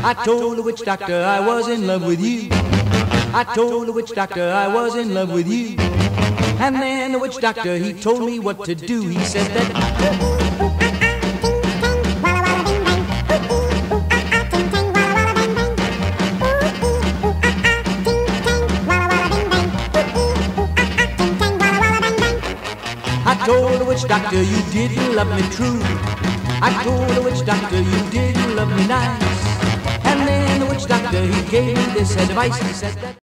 I told the witch doctor I was in love with you. I told the witch doctor I was in love with you. And then the witch doctor, he told me what to do. He said that I told the witch doctor you didn't love me true. I told the witch doctor you didn't love me nice. And then the witch doctor, he gave me this advice. He said that